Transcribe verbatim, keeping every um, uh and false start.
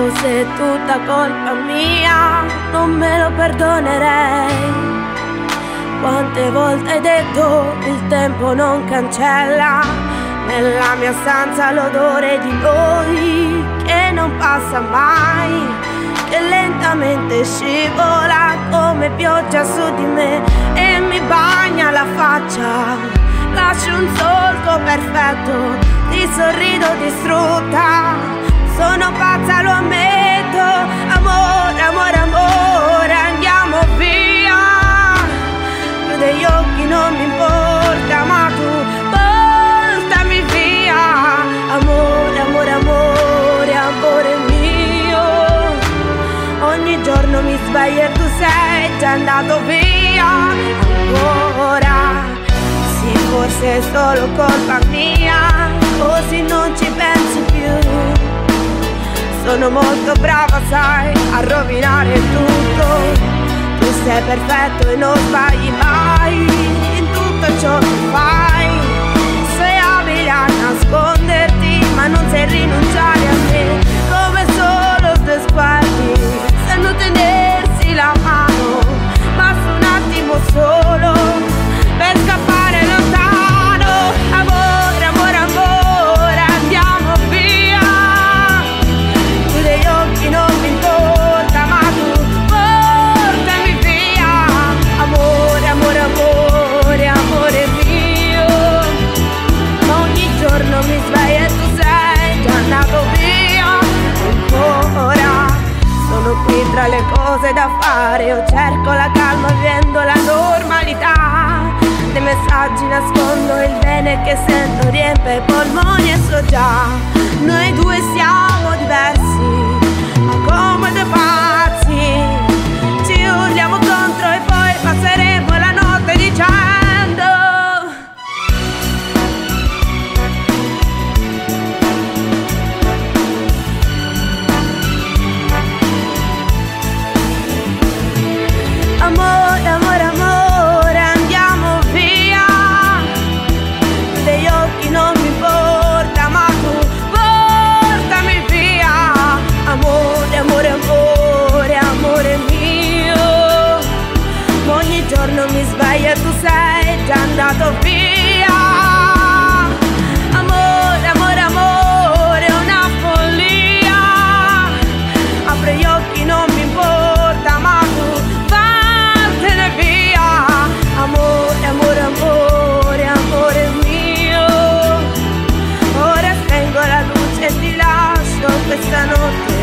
fosse tutta colpa mia, non me lo perdonerei. Quante volte hai detto il tempo non cancella, nella mia stanza l'odore di noi che non passa mai, che lentamente scivola come pioggia su di me e mi bagna la faccia. Lascio un solco perfetto, ti sorrido distrutta, sono pazza, lo ammetto. Amore, amore, amore, andiamo via. Chiude gli occhi, non mi importa, ma tu portami via. Amore, amore, amore, amore mio. Ogni giorno mi sveglio e tu sei già andato via. Ancora, sì, forse è solo colpa mia, così non ci pensi più. Sono molto brava, sai, a rovinare tutto. Tu sei perfetto e non sbagli mai in tutto ciò che fai. Sei abile a nasconderti, ma non sai rinunciare a me. Come solo due sguardi sanno tenersi la mano, basta un attimo solo per scappare lontano. Amore, amore, amore, andiamo via. Chiude gli occhi, non mi importa, ma tu portami via. Amore, amore, amore, amore mio. Ogni giorno mi sveglio e tu sei già andato via. Ancora, sono qui tra le cose da fare, io cerco la calma vivendo la normalità. Nei messaggi nascondo il bene che sento, riempie i polmoni e so già. Noi due siamo diversi, ma come due pazzi. Ci urliamo contro e poi passeremo la notte dicendo: amore, amore, amore, andiamo via. Chiude gli occhi, non mi importa, ma tu portami via. Amore, amore, amore, amore mio. Ogni giorno mi sveglio e tu sei già andato via. Amore, amore, amore, una follia. Apro gli occhi, non mi importa, ma tu vattene via. Amore, amore, amore, amore mio. Ora spengo la luce e ti lascio questa notte